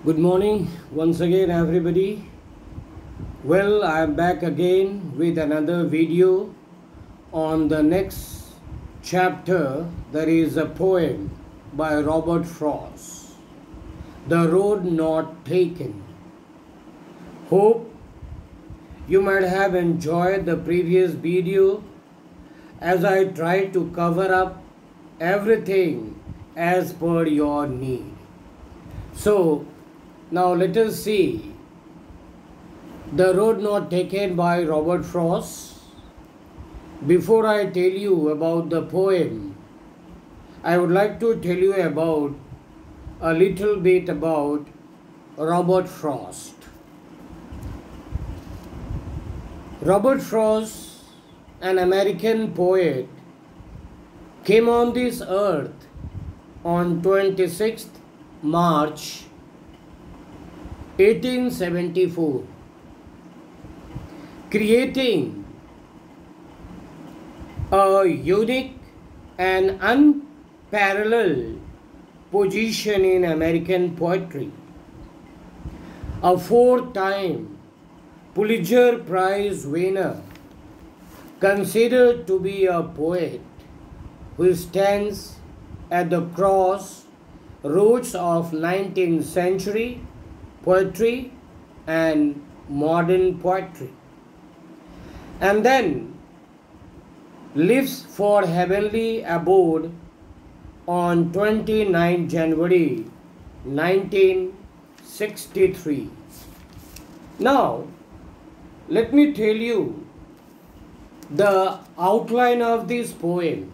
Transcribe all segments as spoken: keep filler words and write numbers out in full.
Good morning once again, everybody. Well, I am back again with another video on the next chapter. There is a poem by Robert Frost, The Road Not Taken. Hope you might have enjoyed the previous video as I tried to cover up everything as per your need. So, now let us see The Road Not Taken by Robert Frost. Before I tell you about the poem, I would like to tell you about a little bit about Robert Frost. Robert Frost, an American poet, came on this earth on twenty-sixth March eighteen seventy-four, creating a unique and unparalleled position in American poetry. A four-time Pulitzer Prize winner, considered to be a poet who stands at the crossroads of nineteenth century poetry and modern poetry, and then lives for heavenly abode on twenty-ninth January nineteen sixty-three. Now, let me tell you the outline of this poem.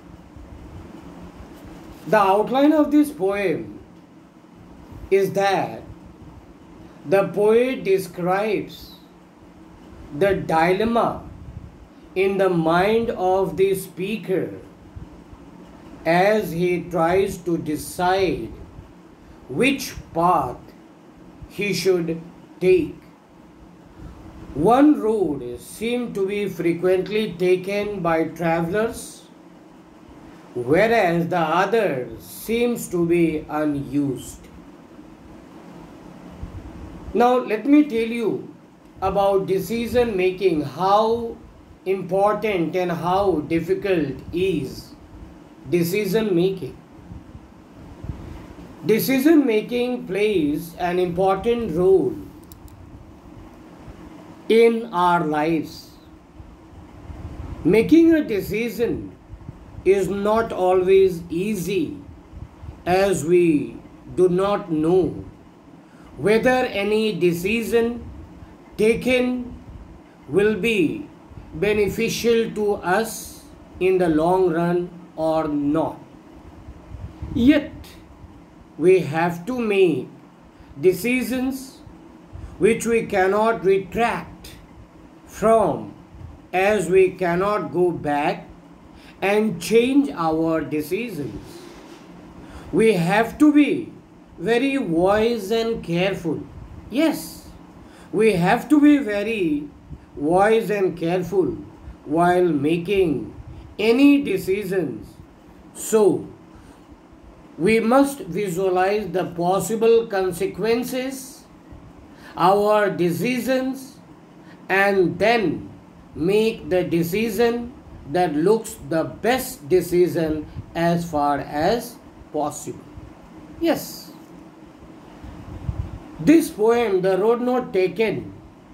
The outline of this poem is that the poet describes the dilemma in the mind of the speaker as he tries to decide which path he should take. One road seems to be frequently taken by travelers, whereas the other seems to be unused. Now let me tell you about decision making, how important and how difficult is decision making. Decision making plays an important role in our lives. Making a decision is not always easy, as we do not know whether any decision taken will be beneficial to us in the long run or not. Yet, we have to make decisions which we cannot retract from, as we cannot go back and change our decisions. We have to be very wise and careful. Yes, we have to be very wise and careful while making any decisions. So, we must visualize the possible consequences, our decisions, and then make the decision that looks the best decision as far as possible. Yes. This poem, The Road Not Taken,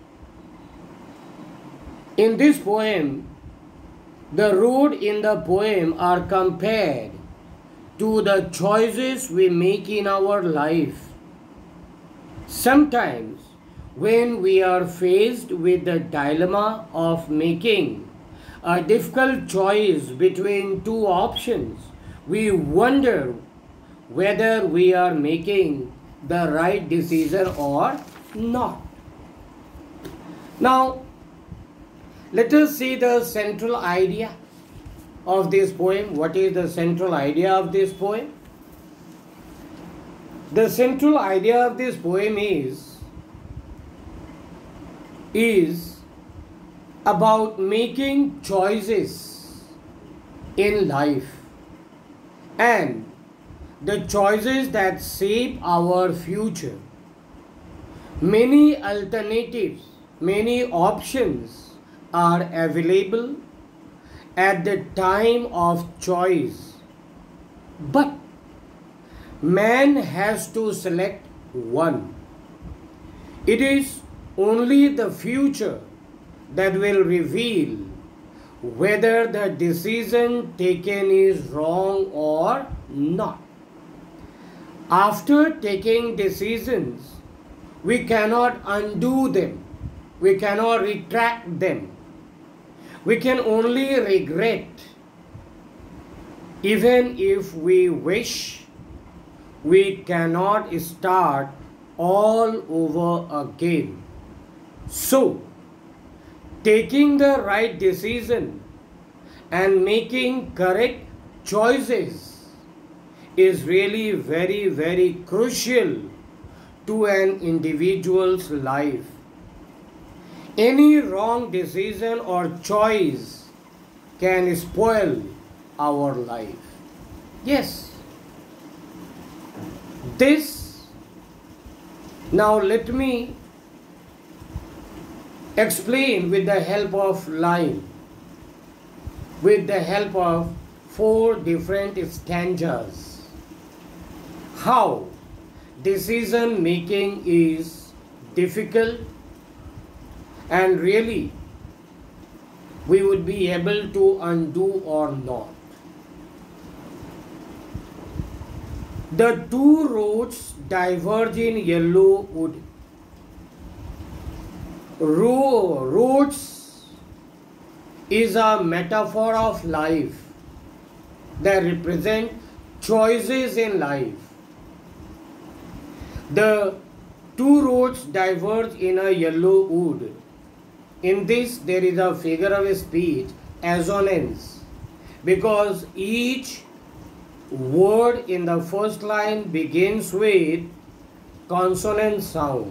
in this poem, the road in the poem are compared to the choices we make in our life. Sometimes, when we are faced with the dilemma of making a difficult choice between two options, we wonder whether we are making the right decision or not. Now, let us see the central idea of this poem. What is the central idea of this poem? The central idea of this poem is, is about making choices in life and the choices that shape our future. Many alternatives, many options are available at the time of choice. But man has to select one. It is only the future that will reveal whether the decision taken is wrong or not. After taking decisions, we cannot undo them. We cannot retract them. We can only regret. Even if we wish, we cannot start all over again. So, taking the right decision and making correct choices is really very, very crucial to an individual's life. Any wrong decision or choice can spoil our life. Yes. This, now let me explain with the help of line, with the help of four different stanzas, how decision making is difficult and really we would be able to undo or not. The two roads diverge in yellow wood. Ro- roads is a metaphor of life that represent choices in life. The two roads diverge in a yellow wood. In this there is a figure of speech, assonance, because each word in the first line begins with consonant sound.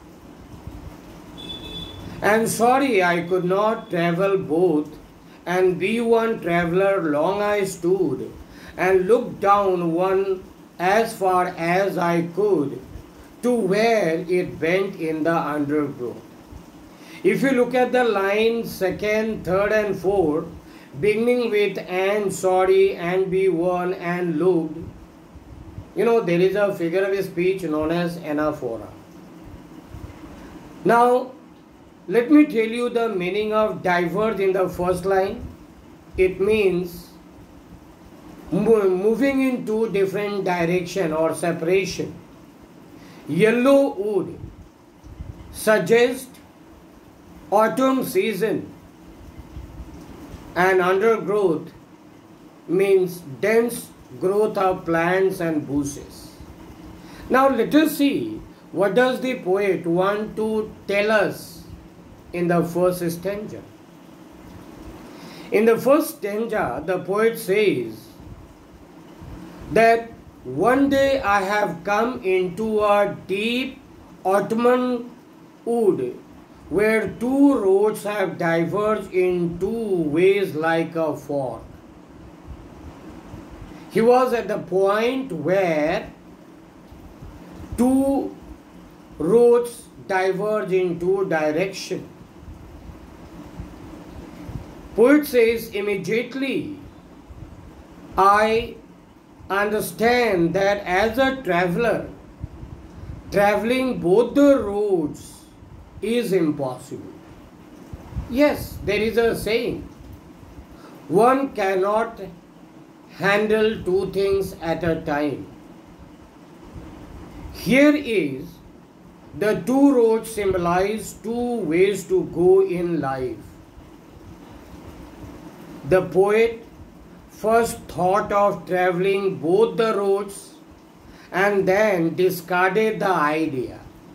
And sorry I could not travel both, and be one traveler long I stood, and looked down one as far as I could, to where it bent in the undergrowth. If you look at the line second, third and fourth, beginning with and sorry and be one and looked, you know, there is a figure of speech known as anaphora. Now, let me tell you the meaning of diverge in the first line. It means moving in two different direction or separation. Yellow wood suggests autumn season, and undergrowth means dense growth of plants and bushes. Now let us see what does the poet want to tell us in the first stanza. In the first stanza, the poet says that one day I have come into a deep autumnal wood where two roads have diverged in two ways like a fork. He was at the point where two roads diverge in two directions. Poet says, immediately I understand that as a traveler, traveling both the roads is impossible. Yes, there is a saying, one cannot handle two things at a time. Here is the two roads symbolize two ways to go in life. The poet first thought of traveling both the roads and then discarded the idea.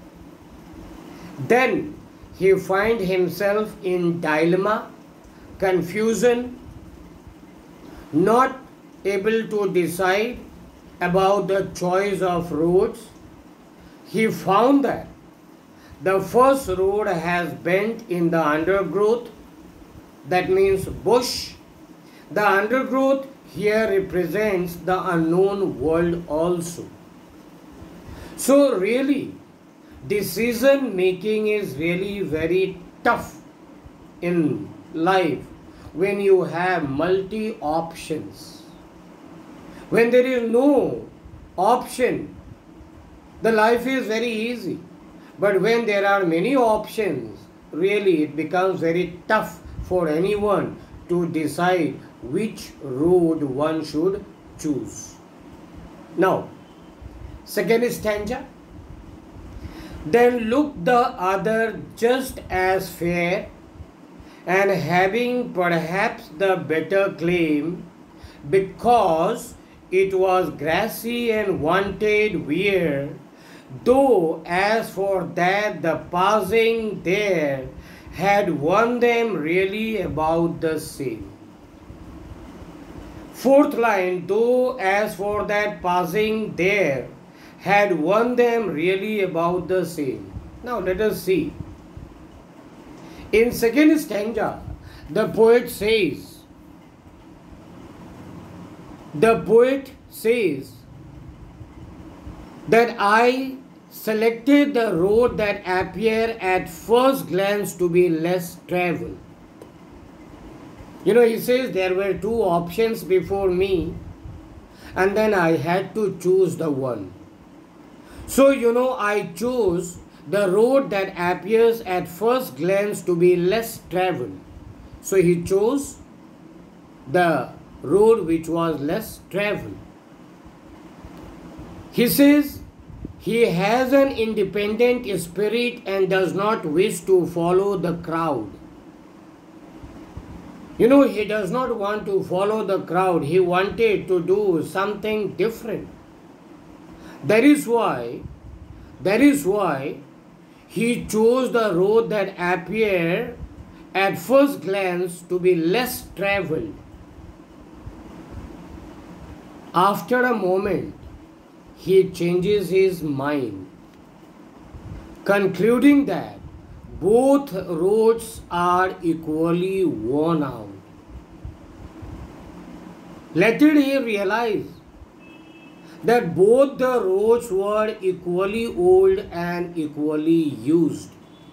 Then he find himself in dilemma, confusion, not able to decide about the choice of roads. He found that the first road has bent in the undergrowth, that means bush. The undergrowth here represents the unknown world also. So really, decision making is really very tough in life when you have multi options. When there is no option, the life is very easy. But when there are many options, really it becomes very tough for anyone to decide which road one should choose. Now, second stanza. Then looked the other just as fair, and having perhaps the better claim, because it was grassy and wanted wear, though as for that the passing there had won them really about the same. Fourth line, though as for that passing there had won them really about the same. Now let us see. In second stanza, the poet says, the poet says that I selected the road that appeared at first glance to be less traveled. You know, he says there were two options before me, and then I had to choose the one. So, you know, I chose the road that appears at first glance to be less traveled. So he chose the road which was less traveled. He says he has an independent spirit and does not wish to follow the crowd. You know, he does not want to follow the crowd. He wanted to do something different. That is why, that is why he chose the road that appeared at first glance to be less traveled. After a moment, he changes his mind, concluding that both roads are equally worn out. Later he realized that both the roads were equally old and equally used.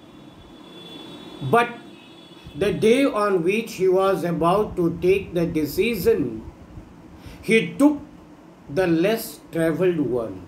But the day on which he was about to take the decision, he took the less traveled one.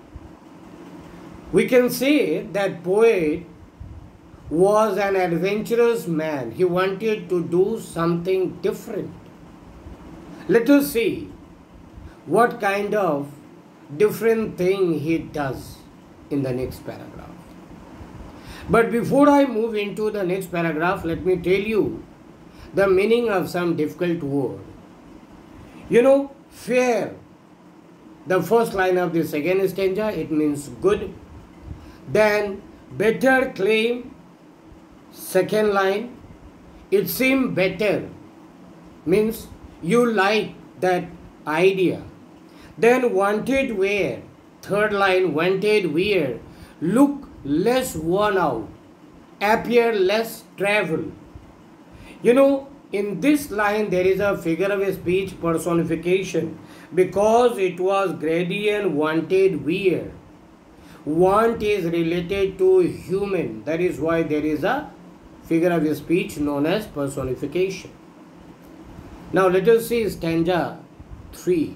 We can say that poet was an adventurous man. He wanted to do something different. Let us see what kind of different thing he does in the next paragraph. But before I move into the next paragraph, let me tell you the meaning of some difficult word. You know, fair, the first line of the second stanza, it means good. Then better claim, second line, it seemed better, means you like that idea. Then wanted wear, third line, wanted wear, look less worn out, appear less travel. You know, in this line there is a figure of speech personification because it was gradient wanted wear. Want is related to human, that is why there is a figure of speech known as personification. Now let us see stanza three.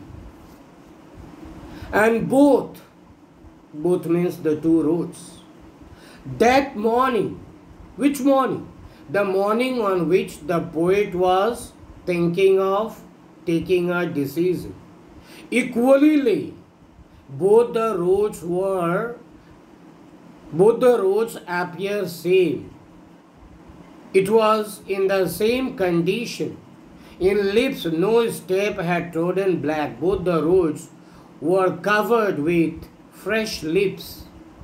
And both, both means the two roads. That morning, which morning? The morning on which the poet was thinking of taking a decision. Equally, both the roads were, both the roads appear same. It was in the same condition. In lips no step had trodden black. Both the roads were covered with fresh lips.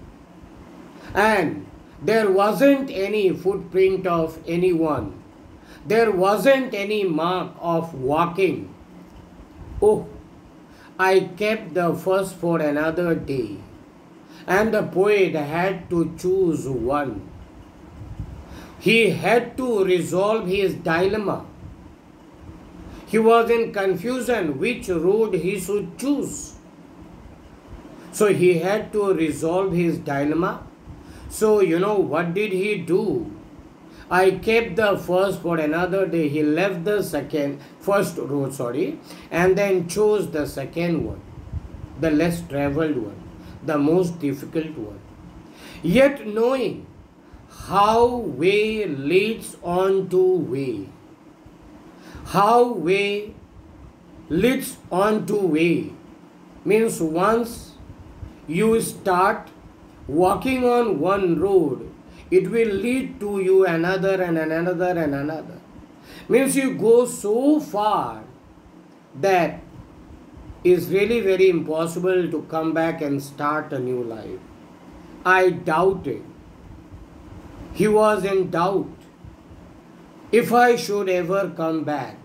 And there wasn't any footprint of anyone. There wasn't any mark of walking. Oh, I kept the first for another day. And the poet had to choose one. He had to resolve his dilemma. He was in confusion which road he should choose. So he had to resolve his dilemma. So, you know, what did he do? I kept the first for another day. He left the second, first road, sorry, and then chose the second one, the less traveled one, the most difficult one. Yet knowing how way leads on to way, how way leads on to way means once you start walking on one road, it will lead to you another and another and another. Means you go so far that it's really very impossible to come back and start a new life. I doubted. He was in doubt if I should ever come back.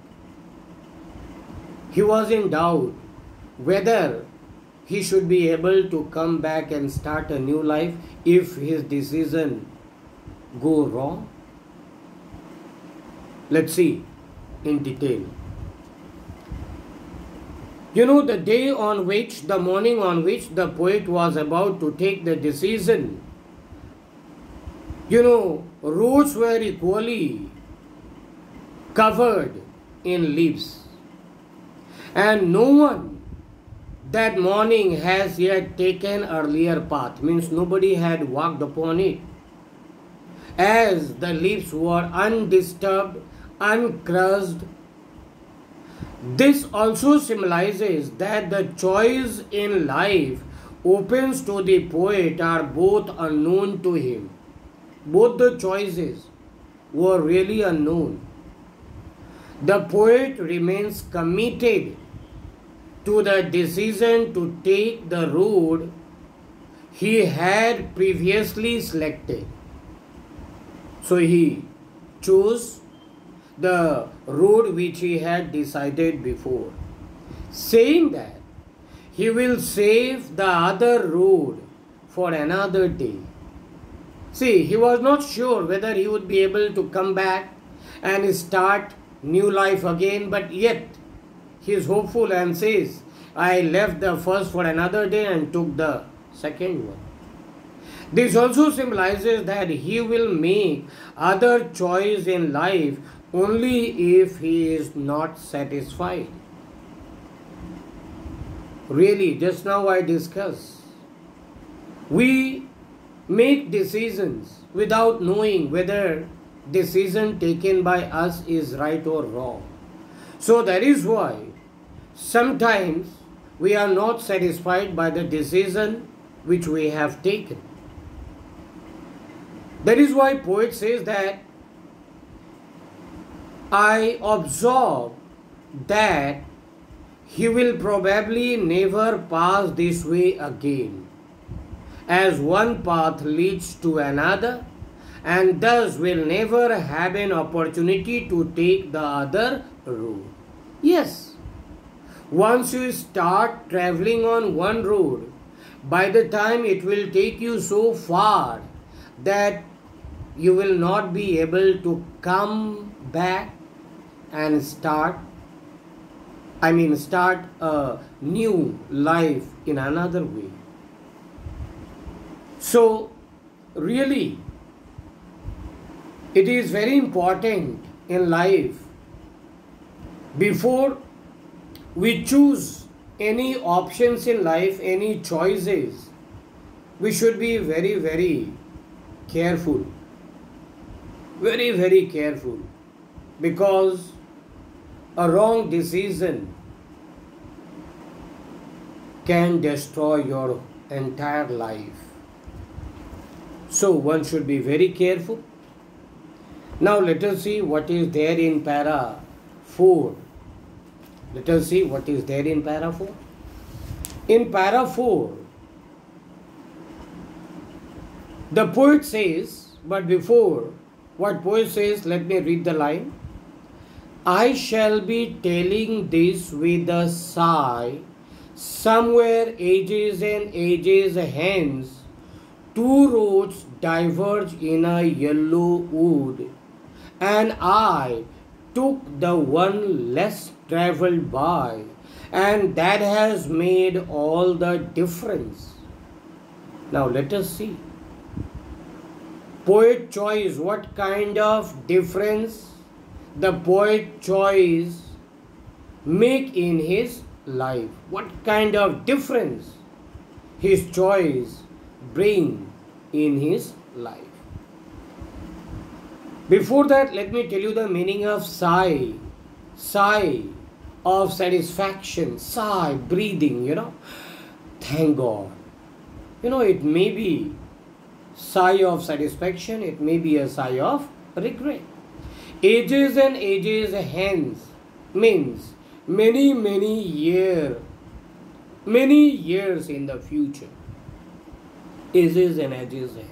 He was in doubt whether he should be able to come back and start a new life if his decision go wrong. Let's see in detail. You know, the day on which, the morning on which the poet was about to take the decision, you know, roads were equally covered in leaves. And no one that morning has yet taken earlier path, means nobody had walked upon it, as the leaves were undisturbed, uncrushed. This also symbolizes that the choice in life opens to the poet are both unknown to him. Both the choices were really unknown. The poet remains committed to the decision to take the road he had previously selected. So he chose the road which he had decided before, saying that he will save the other road for another day. See, he was not sure whether he would be able to come back and start new life again, but yet he is hopeful and says, I left the first for another day and took the second one. This also symbolizes that he will make other choice in life only if he is not satisfied. Really, just now I discussed, we make decisions without knowing whether decision taken by us is right or wrong. So that is why sometimes we are not satisfied by the decision which we have taken. That is why poet says that I observe that he will probably never pass this way again, as one path leads to another, and thus will never have an opportunity to take the other road. Yes, once you start traveling on one road, by the time it will take you so far that you will not be able to come back and start, I mean start a new life in another way. So really, it is very important in life, before we choose any options in life, any choices, we should be very, very careful. Very, very careful. Because a wrong decision can destroy your entire life. So one should be very careful. Now let us see what is there in para four. Let us see what is there in para four. In para four, the poet says, but before what poet says, let me read the line. I shall be telling this with a sigh, somewhere ages and ages hence, two roads diverge in a yellow wood, and I took the one less travelled by, and that has made all the difference. Now let us see. poet choice, what kind of difference the poet choice make in his life, what kind of difference his choice bring in his life. Before that, let me tell you the meaning of sigh. Sigh of satisfaction, sigh, breathing, you know. Thank God. You know, it may be sigh of satisfaction, it may be a sigh of regret. Ages and ages hence means many, many years, many years in the future. Ages and ages hence.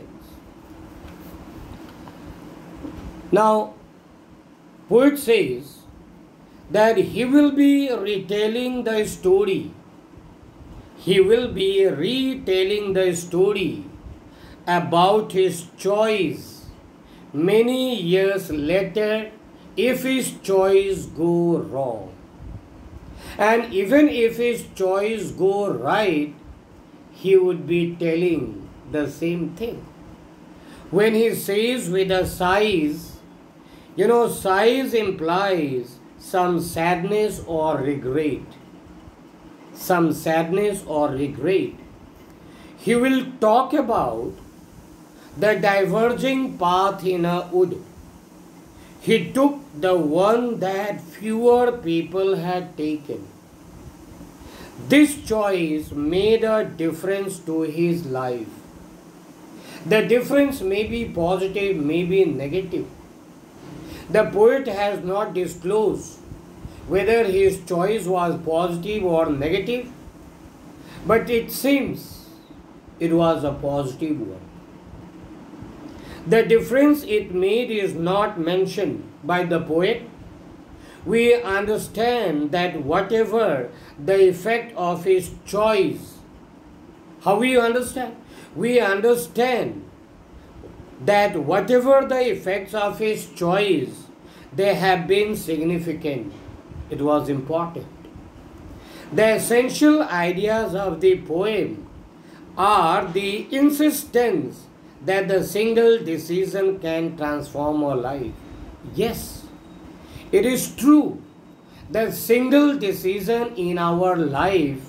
Now, poet says that he will be retelling the story. He will be retelling the story about his choice many years later if his choice go wrong. And even if his choice go right, he would be telling the same thing. When he says with a sighs, you know, sighs implies some sadness or regret. Some sadness or regret. He will talk about the diverging path in a wood. He took the one that fewer people had taken. This choice made a difference to his life. The difference may be positive, may be negative. The poet has not disclosed whether his choice was positive or negative, but it seems it was a positive one. The difference it made is not mentioned by the poet. We understand that whatever the effect of his choice, how we understand? We understand that whatever the effects of his choice, they have been significant. It was important. The essential ideas of the poem are the insistence that the single decision can transform our life. Yes, it is true that single decision in our life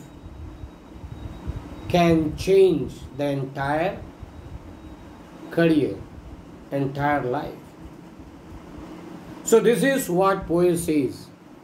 can change the entire career, entire life. So this is what poet says.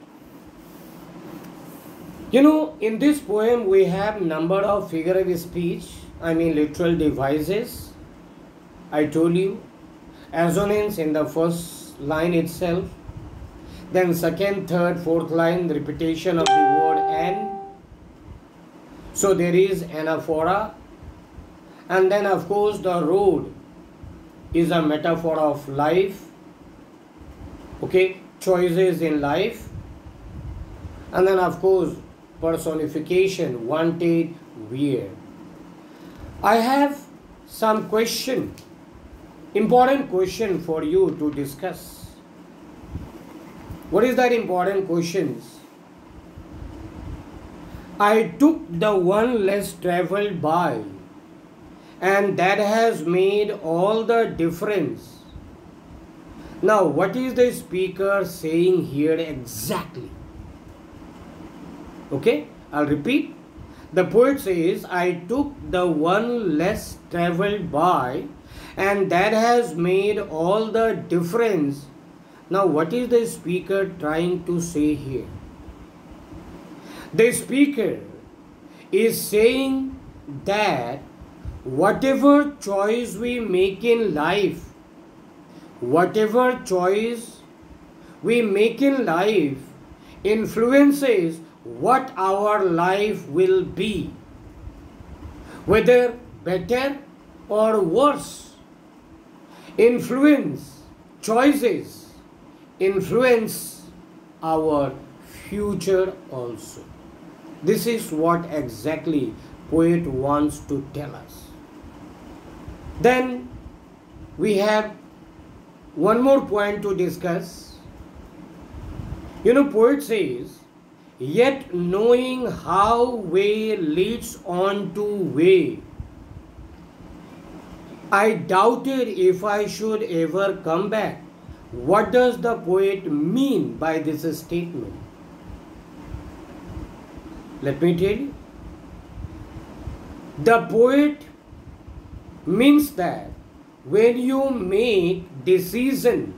You know, in this poem we have number of figure of speech, I mean literal devices. I told you, assonance in the first line itself, then second, third, fourth line, repetition of the word and. So there is anaphora, and then of course the road is a metaphor of life, okay, choices in life, and then of course personification, wanted, weird. I have some question, important question for you to discuss. What is that important questions? I took the one less traveled by, and that has made all the difference. Now, what is the speaker saying here exactly? Okay, I'll repeat. The poet says, I took the one less traveled by, and that has made all the difference. Now, what is the speaker trying to say here? The speaker is saying that whatever choice we make in life, whatever choice we make in life influences what our life will be, whether better or worse. Influence, choices influence our future also. This is what exactly poet wants to tell us. Then we have one more point to discuss. You know, poet says, yet knowing how way leads on to way. I doubted if I should ever come back. What does the poet mean by this statement? Let me tell you. The poet means that when you make decision,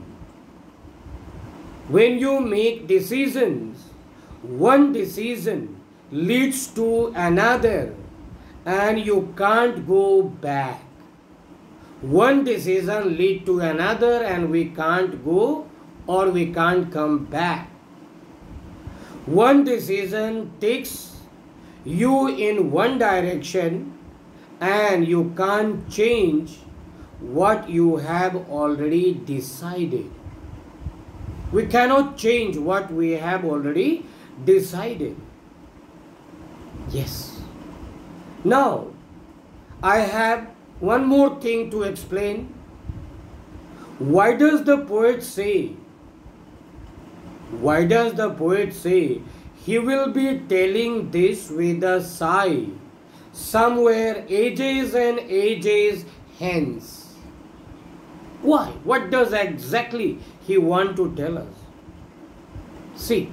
when you make decisions, one decision leads to another and you can't go back. One decision leads to another and we can't go or we can't come back. One decision takes you in one direction and you can't change what you have already decided. We cannot change what we have already decided. Yes. Now, I have one more thing to explain. Why does the poet say, why does the poet say he will be telling this with a sigh somewhere ages and ages hence? Why? What does exactly he want to tell us? See,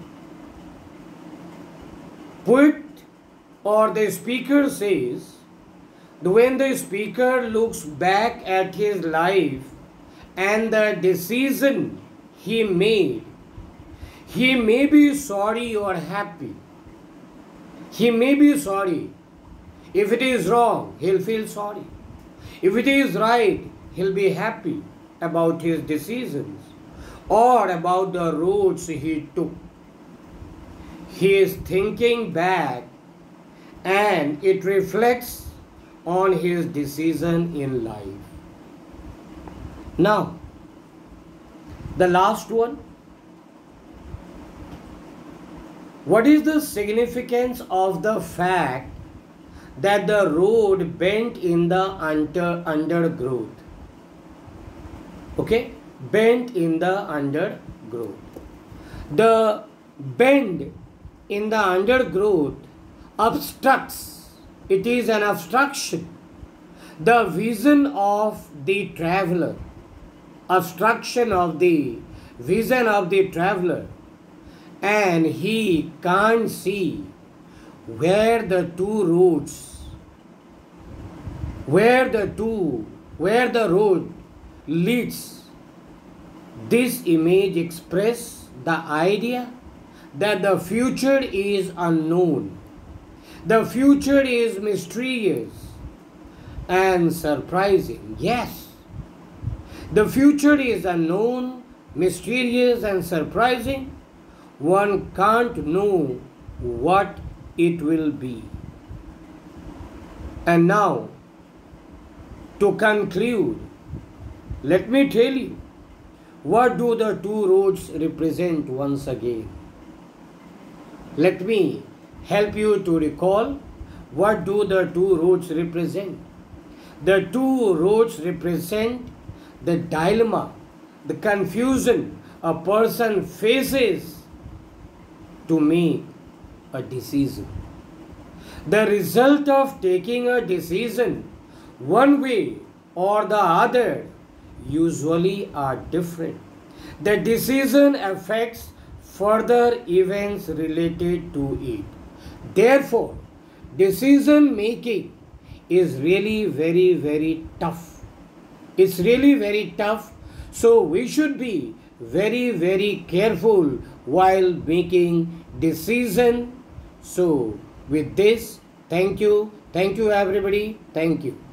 poet or the speaker says, when the speaker looks back at his life and the decision he made, he may be sorry or happy. He may be sorry. If it is wrong, he'll feel sorry. If it is right, he'll be happy about his decisions or about the roads he took. He is thinking back and it reflects on his decision in life. Now, the last one. What is the significance of the fact that the road bent in the under, undergrowth? Okay, bent in the undergrowth. The bend in the undergrowth obstructs. It is an obstruction. The vision of the traveler. Obstruction of the vision of the traveler. And he can't see where the two roads, where the two, where the road leads. This image expresses the idea that the future is unknown. The future is mysterious and surprising. Yes, the future is unknown, mysterious and surprising. One can't know what it will be. And now, to conclude, let me tell you, what do the two roads represent once again? Let me help you to recall what do the two roads represent. The two roads represent the dilemma, the confusion a person faces to make a decision. The result of taking a decision one way or the other usually are different. The decision affects further events related to it. Therefore, decision making is really very, very tough. It's really very tough. So we should be very, very careful while making decision. So with this, thank you. Thank you everybody. Thank you.